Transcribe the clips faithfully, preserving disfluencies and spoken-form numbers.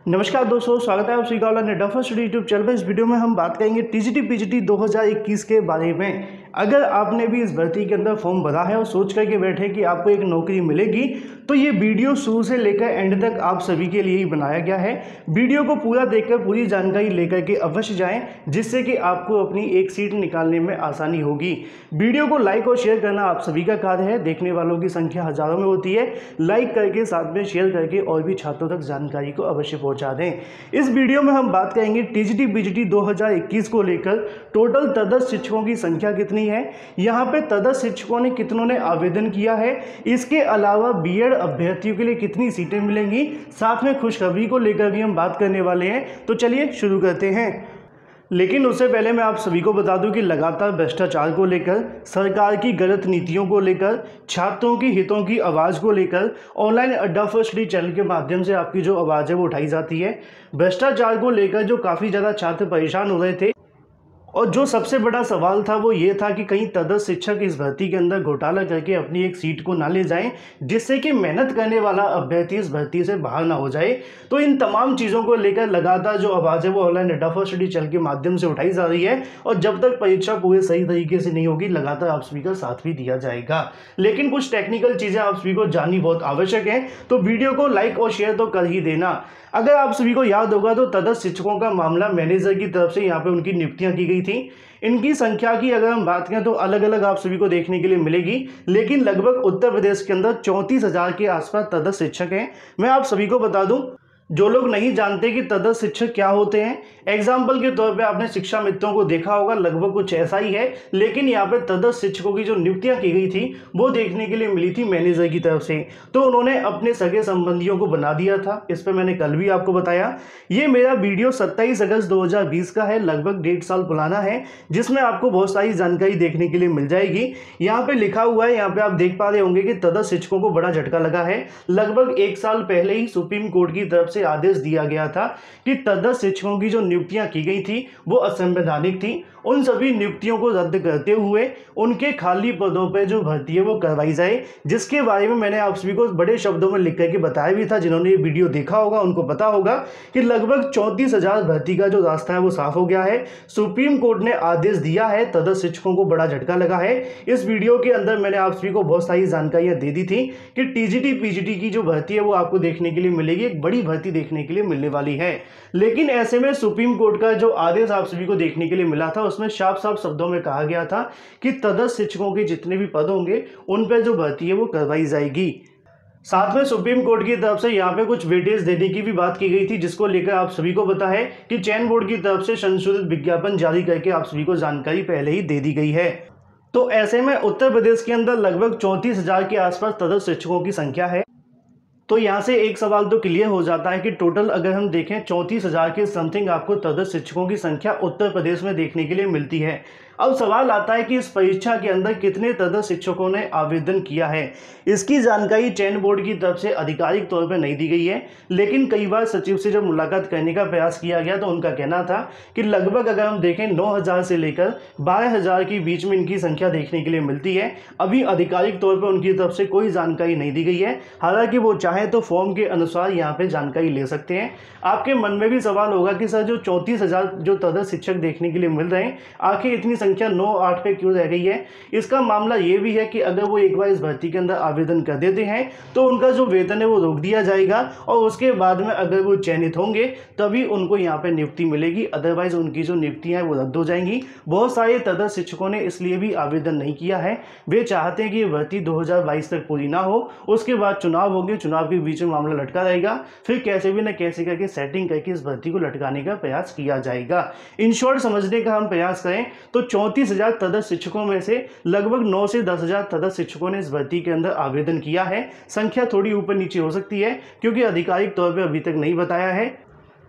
नमस्कार दोस्तों, स्वागत है आप सभी का online net first YouTube channel पर। इस वीडियो में हम बात करेंगे टीजीटी पीजीटी दो हज़ार इक्कीस के बारे में। अगर आपने भी इस भर्ती के अंदर फॉर्म भरा है और सोच करके बैठे कि आपको एक नौकरी मिलेगी, तो ये वीडियो शुरू से लेकर एंड तक आप सभी के लिए ही बनाया गया है। वीडियो को पूरा देखकर पूरी जानकारी लेकर के अवश्य जाएं, जिससे कि आपको अपनी एक सीट निकालने में आसानी होगी। वीडियो को लाइक और शेयर करना आप सभी का कार्य है। देखने वालों की संख्या हजारों में होती है। लाइक करके साथ में शेयर करके और भी छात्रों तक जानकारी को अवश्य पहुंचा दें। इस वीडियो में हम बात करेंगे टीजीटी पीजीटी दो हज़ार इक्कीस को लेकर टोटल तदर्थ शिक्षकों की संख्या कितनी है, यहाँ पे तदर्थ शिक्षकों ने कितनों ने आवेदन किया है, इसके अलावा बीएड अभ्यर्थियों के लिए कितनी सीटें मिलेंगी, साथ में खुशखबरी को लेकर भी हम बात करने वाले हैं। तो चलिए शुरू करते हैं। लेकिन उससे पहले मैं आप सभी को बता दूं कि लगातार भ्रष्टाचार को लेकर, सरकार की गलत नीतियों को लेकर, छात्रों की हितों की आवाज़ को लेकर online Adda first study channel के माध्यम से आपकी जो आवाज़ है वो उठाई जाती है। भ्रष्टाचार को लेकर जो काफ़ी ज़्यादा छात्र परेशान हो रहे थे, और जो सबसे बड़ा सवाल था वो ये था कि कहीं तदर्थ शिक्षक इस भर्ती के अंदर घोटाला करके अपनी एक सीट को ना ले जाएं, जिससे कि मेहनत करने वाला अभ्यर्थी इस भर्ती से बाहर ना हो जाए। तो इन तमाम चीज़ों को लेकर लगातार जो आवाज़ है वो online Adda first study channel के माध्यम से उठाई जा रही है, और जब तक परीक्षा पूरे सही तरीके से नहीं होगी लगातार आप सभी का साथ भी दिया जाएगा। लेकिन कुछ टेक्निकल चीज़ें आप सभी को जाननी बहुत आवश्यक है, तो वीडियो को लाइक और शेयर तो कर ही देना। अगर आप सभी को याद होगा तो तदर्थ शिक्षकों का मामला मैनेजर की तरफ से यहाँ पे उनकी नियुक्तियां की गई थी। इनकी संख्या की अगर हम बात करें तो अलग अलग आप सभी को देखने के लिए मिलेगी, लेकिन लगभग उत्तर प्रदेश के अंदर चौंतीस हजार के आसपास तदर्थ शिक्षक हैं। मैं आप सभी को बता दूं, जो लोग नहीं जानते कि तदर्थ शिक्षक क्या होते हैं, एग्जाम्पल के तौर पे आपने शिक्षा मित्रों को देखा होगा, लगभग कुछ ऐसा ही है। लेकिन यहाँ पे तदर्थ शिक्षकों की जो नियुक्तियां की गई थी वो देखने के लिए मिली थी मैनेजर की तरफ से, तो उन्होंने अपने सगे संबंधियों को बना दिया था। इस पर मैंने कल भी आपको बताया। ये मेरा वीडियो सत्ताईस अगस्त दो हज़ार बीस का है, लगभग डेढ़ साल पुराना है, जिसमें आपको बहुत सारी जानकारी देखने के लिए मिल जाएगी। यहाँ पे लिखा हुआ है, यहाँ पे आप देख पा रहे होंगे कि तदर्थ शिक्षकों को बड़ा झटका लगा है। लगभग एक साल पहले ही सुप्रीम कोर्ट की तरफ से आदेश दिया गया था कि तदर्थ शिक्षकों की जो नियुक्तियां की गई थी वो असंवैधानिक थी। उन सभी नियुक्तियों को रद्द करते हुए उनके खाली पदों पर जो भर्ती है वो करवाई जाए, जिसके बारे में मैंने आप सभी को बड़े शब्दों में लिख करके बताया भी था। जिन्होंने ये वीडियो देखा होगा उनको पता होगा कि लगभग चौंतीस हजार भर्ती का जो रास्ता है वो साफ हो गया है। सुप्रीम कोर्ट ने आदेश दिया है, तदर्थ शिक्षकों को बड़ा झटका लगा है। इस वीडियो के अंदर मैंने आप सभी को बहुत सारी जानकारियां दे दी थी कि टीजीटी पीजीटी की जो भर्ती है वो आपको देखने के लिए मिलेगी, एक बड़ी भर्ती देखने के लिए मिलने वाली है। लेकिन ऐसे में सुप्रीम कोर्ट का जो आदेश आप सभी को देखने के लिए मिला था उसमें साफ साफ शब्दों में कहा गया था कि तदर्थ शिक्षकों के जितने भी पद होंगे उन पर जो भर्ती है वो करवाई जाएगी। साथ में सुप्रीम कोर्ट की तरफ से यहाँ पे कुछ वेटेज देने की भी बात की गई थी, जिसको लेकर आप सभी को पता है कि चयन बोर्ड की तरफ से संशोधित विज्ञापन जारी करके आप सभी को जानकारी पहले ही दे दी गई है। तो ऐसे में उत्तर प्रदेश के अंदर लगभग चौंतीस हजार के आसपास तदर्थ शिक्षकों की संख्या है। तो यहाँ से एक सवाल तो क्लियर हो जाता है कि टोटल अगर हम देखें चौंतीस हजार के समथिंग आपको तदर्थ शिक्षकों की संख्या उत्तर प्रदेश में देखने के लिए मिलती है। अब सवाल आता है कि इस परीक्षा के अंदर कितने तदर्थ शिक्षकों ने आवेदन किया है। इसकी जानकारी चयन बोर्ड की तरफ से आधिकारिक तौर पर नहीं दी गई है, लेकिन कई बार सचिव से जब मुलाकात करने का प्रयास किया गया तो उनका कहना था कि लगभग अगर हम देखें नौ हज़ार से लेकर बारह हज़ार के बीच में इनकी संख्या देखने के लिए मिलती है। अभी आधिकारिक तौर पर उनकी तरफ से कोई जानकारी नहीं दी गई है, हालांकि वो चाहें तो फॉर्म के अनुसार यहाँ पे जानकारी ले सकते हैं। आपके मन में भी सवाल होगा कि सर जो चौंतीस हजार जो तदर्थ शिक्षक देखने के लिए मिल रहे हैं, आखिर इतनी संख्या नौ आठ पे क्यों रह गई है। इसका मामला ये भी है कि अगर वो एक बार इस भर्ती के अंदर आवेदन कर देते हैं तो उनका जो वेतन है वो रोक दिया जाएगा, और उसके बाद में अगर वो चयनित होंगे तभी उनको यहाँ पे नियुक्ति मिलेगी, अदरवाइज उनकी जो नियुक्तियां हैं वो रद्द हो जाएंगी। बहुत सारे तदर्थ शिक्षकों ने इसलिए भी आवेदन नहीं किया है, वे चाहते हैं कि ये भर्ती दो हज़ार बाईस तक पूरी ना हो, उसके बाद चुनाव होंगे, चुनाव के बीच में मामला लटका रहेगा, फिर कैसे भी न कैसे करके सेटिंग करके इस भर्ती को लटकाने का प्रयास किया जाएगा। इन शॉर्ट समझने का हम प्रयास करें तो चौंतीस हजार तदर्थ शिक्षकों में से लगभग नौ से दस हजार तदर्थ शिक्षकों ने इस भर्ती के अंदर आवेदन किया है। संख्या थोड़ी ऊपर नीचे हो सकती है क्योंकि आधिकारिक तौर पर अभी तक नहीं बताया है।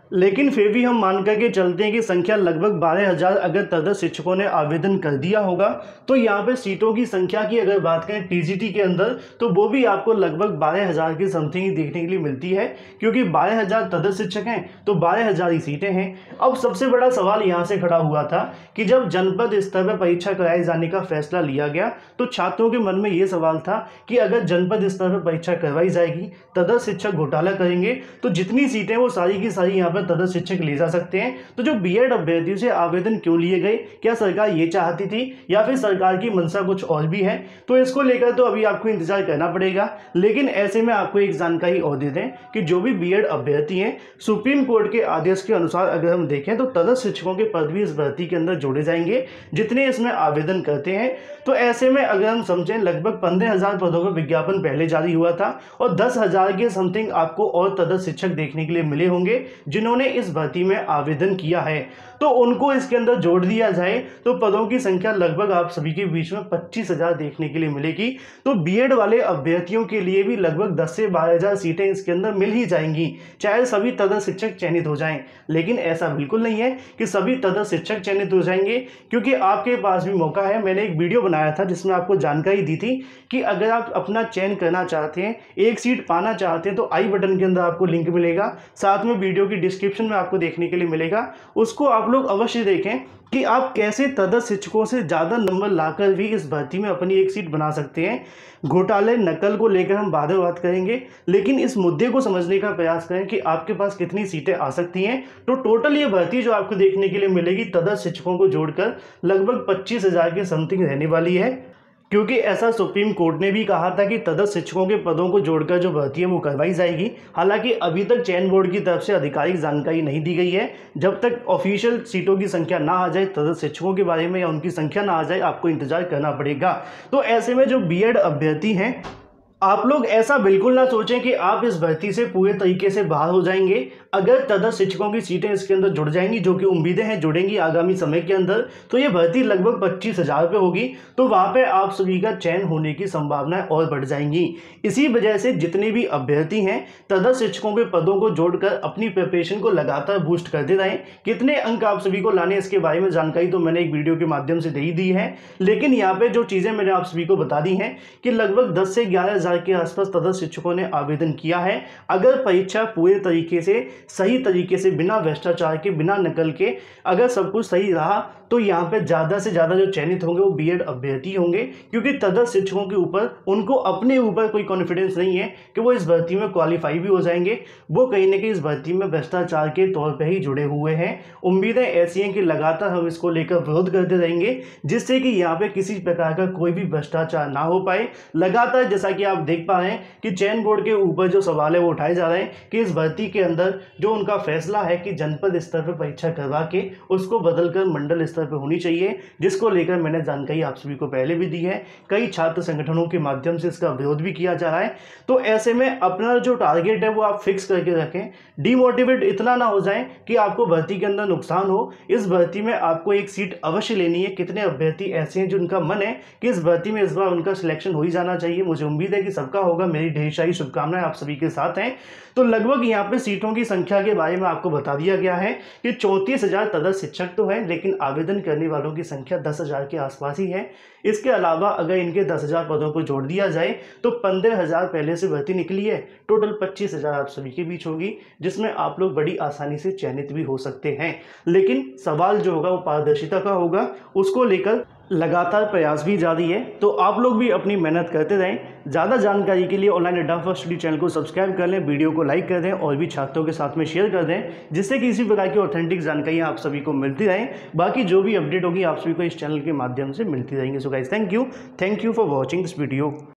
लेकिन फिर भी हम मान करके चलते हैं कि संख्या लगभग बारह हज़ार अगर तदर्थ शिक्षकों ने आवेदन कर दिया होगा, तो यहाँ पे सीटों की संख्या की अगर बात करें टीजीटी के अंदर, तो वो भी आपको लगभग बारह हज़ार की समथिंग ही देखने के लिए मिलती है, क्योंकि बारह हज़ार तदर्थ शिक्षक हैं तो बारह हज़ार ही सीटें हैं। अब सबसे बड़ा सवाल यहाँ से खड़ा हुआ था कि जब जनपद स्तर पर परीक्षा कराए जाने का फैसला लिया गया, तो छात्रों के मन में ये सवाल था कि अगर जनपद स्तर पर परीक्षा करवाई जाएगी, तदर्थ शिक्षक घोटाला करेंगे, तो जितनी सीटें वो सारी की सारी यहाँ तदर्थ शिक्षक ले जा सकते हैं। तो जो बीएड अभ्यर्थियों से आवेदन क्यों लिए गए, क्या सरकार ये चाहती थी या फिर सरकार की मंशा कुछ और भी है, तो इसको लेकर तो अभी आपको इंतजार करना पड़ेगा। लेकिन ऐसे में आपको एक जानकारी और दे दें कि जो भी बीएड अभ्यर्थी हैं, सुप्रीम कोर्ट के आदेश के अनुसार अगर हम देखें तो तदर्थ शिक्षकों के पद भी इस भर्ती के अंदर जोड़े जाएंगे जितने इसमें आवेदन करते हैं। तो ऐसे में अगर हम समझें लगभग पंद्रह हजार पदों का विज्ञापन पहले जारी हुआ था और दस हजार के समथिंग आपको और तदर्थ शिक्षक देखने के लिए मिले होंगे जिन्होंने इस भर्ती में आवेदन किया है। तो उनको इसके अंदर जोड़ दिया जाए तो पदों की संख्या लगभग आप सभी के बीच में पच्चीस हजार देखने के लिए मिलेगी। तो बीएड वाले अभ्यर्थियों के लिए भी लगभग दस से बारह हजार सीटें इसके अंदर मिल ही जाएंगी, चाहे सभी तदर्थ शिक्षक चयनित हो जाएं। लेकिन ऐसा बिल्कुल नहीं है कि सभी तदर्थ शिक्षक चयनित हो जाएंगे, क्योंकि आपके पास भी मौका है। मैंने एक वीडियो बनाया था जिसमें आपको जानकारी दी थी कि अगर आप अपना चयन करना चाहते हैं, एक सीट पाना चाहते हैं, तो आई बटन के अंदर आपको लिंक मिलेगा, साथ में वीडियो की डिस्क्रिप्शन में आपको देखने के लिए मिलेगा। उसको आप लोग अवश्य देखें कि आप कैसे तदर्थ शिक्षकों से ज़्यादा नंबर लाकर भी इस भर्ती में अपनी एक सीट बना सकते हैं। घोटाले नकल को लेकर हम बाद में बात करेंगे, लेकिन इस मुद्दे को समझने का प्रयास करें कि आपके पास कितनी सीटें आ सकती हैं। तो टोटल ये भर्ती जो आपको देखने के लिए मिलेगी तदर्थ शिक्षकों को जोड़कर लगभग पच्चीस हजार के समथिंग रहने वाली है, क्योंकि ऐसा सुप्रीम कोर्ट ने भी कहा था कि तदर्थ शिक्षकों के पदों को जोड़कर जो भर्ती है वो करवाई जाएगी। हालांकि अभी तक चयन बोर्ड की तरफ से आधिकारिक जानकारी नहीं दी गई है। जब तक ऑफिशियल सीटों की संख्या ना आ जाए तदर्थ शिक्षकों के बारे में या उनकी संख्या ना आ जाए, आपको इंतजार करना पड़ेगा। तो ऐसे में जो बीएड अभ्यर्थी हैं, आप लोग ऐसा बिल्कुल ना सोचें कि आप इस भर्ती से पूरे तरीके से बाहर हो जाएंगे। अगर तदर्थ शिक्षकों की सीटें इसके अंदर जुड़ जाएंगी, जो कि उम्मीदें हैं जुड़ेंगी आगामी समय के अंदर, तो ये भर्ती लगभग पच्चीस हजार पे होगी। तो वहाँ पे आप सभी का चयन होने की संभावनाएं और बढ़ जाएंगी। इसी वजह से जितने भी अभ्यर्थी हैं तदर्थ शिक्षकों के पदों को जोड़कर अपनी प्रिपरेशन को लगातार बूस्ट करते रहें। कितने अंक आप सभी को लाने इसके बारे में जानकारी तो मैंने एक वीडियो के माध्यम से दे ही दी है, लेकिन यहाँ पे जो चीज़ें मैंने आप सभी को बता दी हैं कि लगभग दस से ग्यारह हजार के आसपास तदर्थ शिक्षकों ने आवेदन किया है। अगर परीक्षा पूरे तरीके से सही तरीके से बिना भ्रष्टाचार के, बिना नकल के, अगर सब कुछ सही रहा, तो यहाँ पे ज़्यादा से ज़्यादा जो चयनित होंगे वो बीएड अभ्यर्थी होंगे, क्योंकि तदर्थ शिक्षकों के ऊपर उनको अपने ऊपर कोई कॉन्फिडेंस नहीं है कि वो इस भर्ती में क्वालिफाई भी हो जाएंगे। वो कहीं ना कहीं इस भर्ती में भ्रष्टाचार के तौर पर ही जुड़े हुए हैं। उम्मीदें ऐसी हैं कि लगातार हम इसको लेकर विरोध करते रहेंगे, जिससे कि यहाँ पे किसी प्रकार का कोई भी भ्रष्टाचार ना हो पाए। लगातार जैसा कि आप देख पा रहे हैं कि चयन बोर्ड के ऊपर जो सवाल है वो उठाए जा रहे हैं कि इस भर्ती के अंदर जो उनका फैसला है कि जनपद स्तर पर परीक्षा करवा के उसको बदलकर मंडल स्तर पर होनी चाहिए, जिसको लेकर मैंने जानकारी आप सभी को पहले भी दी है। कई छात्र संगठनों के माध्यम से इसका विरोध भी किया जा रहा है। तो ऐसे में अपना जो टारगेट है वो आप फिक्स करके रखें। डिमोटिवेट इतना ना हो जाए कि आपको भर्ती के अंदर नुकसान हो। इस भर्ती में आपको एक सीट अवश्य लेनी है। कितने अभ्यर्थी ऐसे हैं जिनका मन है कि इस भर्ती में इस बार उनका सिलेक्शन हो ही जाना चाहिए। मुझे उम्मीद है कि सबका होगा। मेरी ढेर सारी शुभकामनाएं आप सभी के साथ हैं। तो लगभग यहाँ पे सीटों की संख्या के बारे में आपको बता दिया गया है कि चौंतीस हजार तदर्थ शिक्षक तो हैं, लेकिन आवेदन करने वालों की संख्या दस हजार के आसपास ही है। इसके अलावा अगर इनके दस हजार पदों को जोड़ दिया जाए तो पंद्रह हजार पहले से भर्ती निकली है। टोटल पच्चीस हजार आप सभी के बीच होगी, जिसमें आप लोग बड़ी आसानी से चयनित भी हो सकते हैं। लेकिन सवाल जो होगा वो पारदर्शिता का होगा, उसको लेकर लगातार प्रयास भी जारी है। तो आप लोग भी अपनी मेहनत करते रहें। ज़्यादा जानकारी के लिए online Adda first study channel को सब्सक्राइब कर लें, वीडियो को लाइक कर दें और भी छात्रों के साथ में शेयर कर दें, जिससे कि इसी प्रकार की ऑथेंटिक जानकारियाँ आप सभी को मिलती रहें। बाकी जो भी अपडेट होगी आप सभी को इस चैनल के माध्यम से मिलती रहेंगी। So guys, thank you thank you for watching this video.